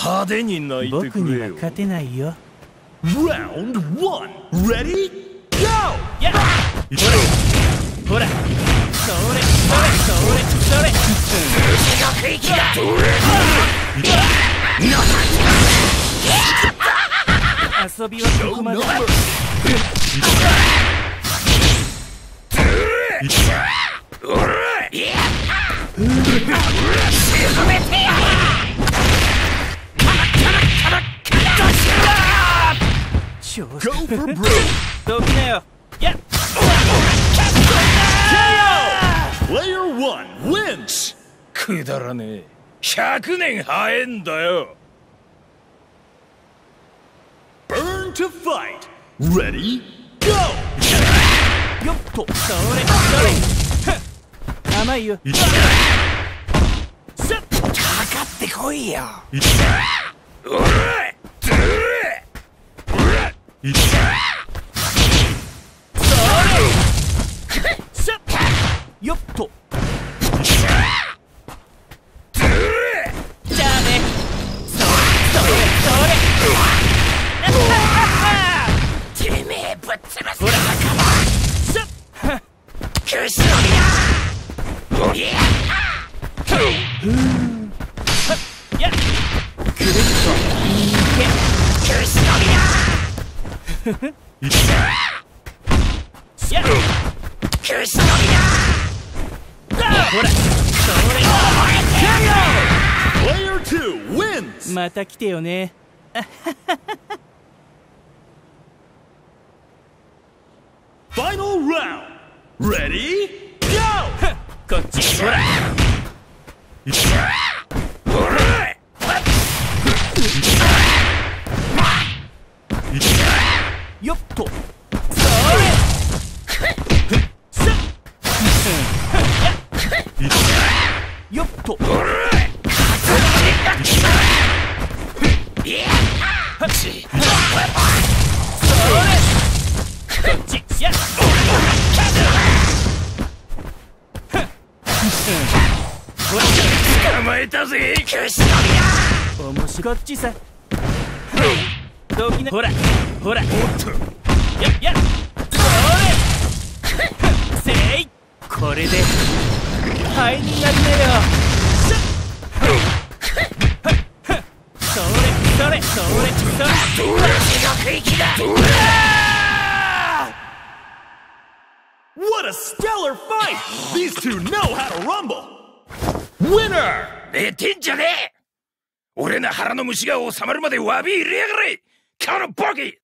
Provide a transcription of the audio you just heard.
派手に泣いてくれよ。 僕には勝てないよ。 Round 1 Ready Go! やっほらそれ地獄行きだ。 遊びはここまで。 Go for broke! どきなよ。やっ Player 1 wins! くだらねえ。100年早えんだよ。Burn to fight! Ready? Go! よっとそれ甘いよ。 かかってこいよ。 よっとじゃあね。 てめえぶっ潰す。ほらクシノビだ。 やっくるっといいクシノビだ。 やっクシノビだ。 ほら Player 2 wins! また来てよね。 Final round! Ready? Go! こっちほらよっとよっとこっちやっ捕まえたぜ。 クシノビだ。 面白いこっちさ。どきなほらおっと。 やっせいこれで灰になりなよ。 地獄行きだ。 What a stellar fight! These two know how to rumble! Winner! 寝てんじゃねえ。俺の腹の虫が収まるまで詫び入れやがれ。このボケ。